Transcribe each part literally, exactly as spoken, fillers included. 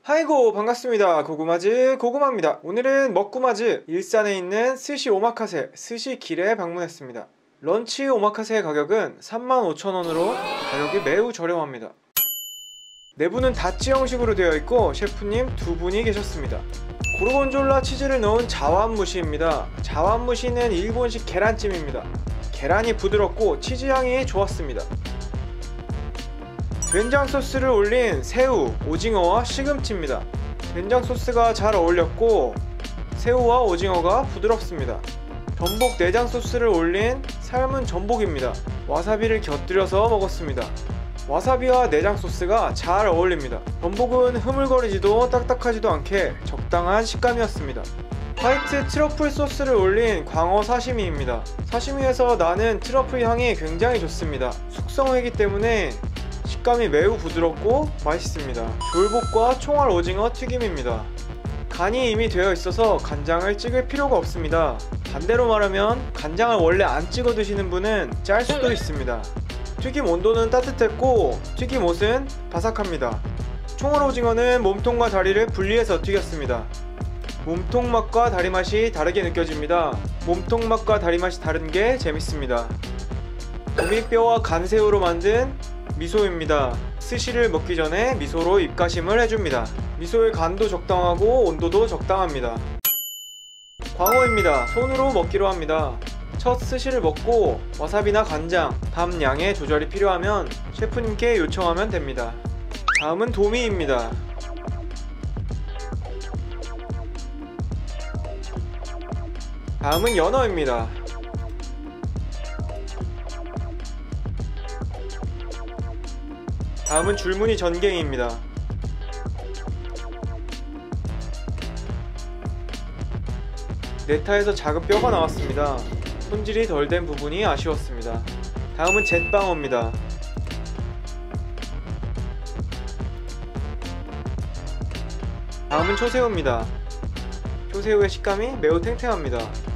하이고 반갑습니다. 고구마즈 고구마입니다. 오늘은 먹구마즈 일산에 있는 스시 오마카세 스시길에 방문했습니다. 런치 오마카세 가격은 삼만 오천 원으로 가격이 매우 저렴합니다. 내부는 다찌 형식으로 되어 있고 셰프님 두 분이 계셨습니다. 고르곤졸라 치즈를 넣은 자완무시입니다. 자완무시는 일본식 계란찜입니다. 계란이 부드럽고 치즈향이 좋았습니다. 된장 소스를 올린 새우, 오징어와 시금치입니다. 된장 소스가 잘 어울렸고 새우와 오징어가 부드럽습니다. 전복 내장 소스를 올린 삶은 전복입니다. 와사비를 곁들여서 먹었습니다. 와사비와 내장 소스가 잘 어울립니다. 전복은 흐물거리지도 딱딱하지도 않게 적당한 식감이었습니다. 화이트 트러플 소스를 올린 광어 사시미입니다. 사시미에서 나는 트러플 향이 굉장히 좋습니다. 숙성회이기 때문에 식감이 매우 부드럽고 맛있습니다. 졸복과 총알 오징어 튀김입니다. 간이 이미 되어 있어서 간장을 찍을 필요가 없습니다. 반대로 말하면 간장을 원래 안 찍어 드시는 분은 짤 수도 있습니다. 튀김 온도는 따뜻했고 튀김옷은 바삭합니다. 총알 오징어는 몸통과 다리를 분리해서 튀겼습니다. 몸통 맛과 다리 맛이 다르게 느껴집니다. 몸통 맛과 다리 맛이 다른 게 재밌습니다. 도미뼈와 간새우로 만든 미소입니다. 스시를 먹기 전에 미소로 입가심을 해줍니다. 미소의 간도 적당하고 온도도 적당합니다. 광어입니다. 손으로 먹기로 합니다. 첫 스시를 먹고 와사비나 간장, 밥 양의 조절이 필요하면 셰프님께 요청하면 됩니다. 다음은 도미입니다. 다음은 연어입니다. 다음은 줄무늬 전갱이입니다. 네타에서 작은 뼈가 나왔습니다. 손질이 덜 된 부분이 아쉬웠습니다. 다음은 잿방어입니다. 다음은 초새우입니다. 초새우의 식감이 매우 탱탱합니다.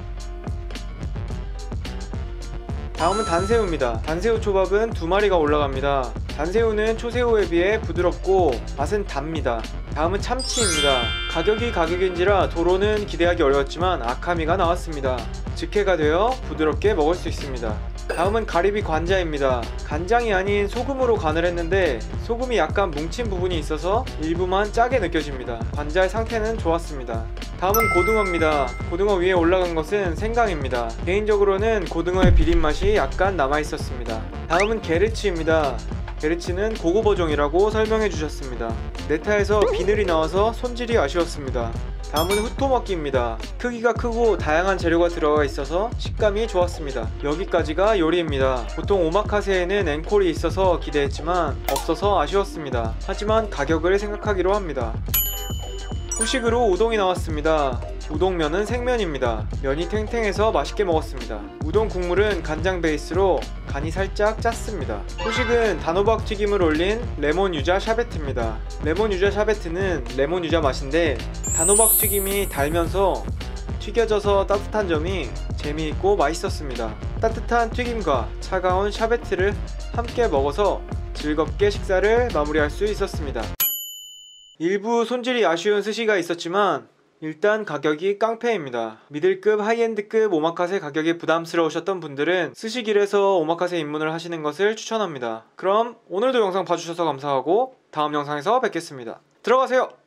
다음은 단새우입니다. 단새우 초밥은 두 마리가 올라갑니다. 단새우는 초새우에 비해 부드럽고 맛은 답니다. 다음은 참치입니다. 가격이 가격인지라 도로는 기대하기 어려웠지만 아카미가 나왔습니다. 직회가 되어 부드럽게 먹을 수 있습니다. 다음은 가리비 관자입니다. 간장이 아닌 소금으로 간을 했는데 소금이 약간 뭉친 부분이 있어서 일부만 짜게 느껴집니다. 관자의 상태는 좋았습니다. 다음은 고등어입니다. 고등어 위에 올라간 것은 생강입니다. 개인적으로는 고등어의 비린맛이 약간 남아있었습니다. 다음은 게르치입니다. 게르치는 고구버종이라고 설명해 주셨습니다. 네타에서 비늘이 나와서 손질이 아쉬웠습니다. 다음은 후토마키입니다. 크기가 크고 다양한 재료가 들어가 있어서 식감이 좋았습니다. 여기까지가 요리입니다. 보통 오마카세에는 앵콜이 있어서 기대했지만 없어서 아쉬웠습니다. 하지만 가격을 생각하기로 합니다. 후식으로 우동이 나왔습니다. 우동면은 생면입니다. 면이 탱탱해서 맛있게 먹었습니다. 우동 국물은 간장 베이스로 간이 살짝 짰습니다. 후식은 단호박 튀김을 올린 레몬 유자 샤베트입니다. 레몬 유자 샤베트는 레몬 유자 맛인데 단호박 튀김이 달면서 튀겨져서 따뜻한 점이 재미있고 맛있었습니다. 따뜻한 튀김과 차가운 샤베트를 함께 먹어서 즐겁게 식사를 마무리할 수 있었습니다. 일부 손질이 아쉬운 스시가 있었지만 일단 가격이 깡패입니다. 미들급 하이엔드급 오마카세 가격이 부담스러우셨던 분들은 스시길에서 오마카세 입문을 하시는 것을 추천합니다. 그럼 오늘도 영상 봐주셔서 감사하고 다음 영상에서 뵙겠습니다. 들어가세요!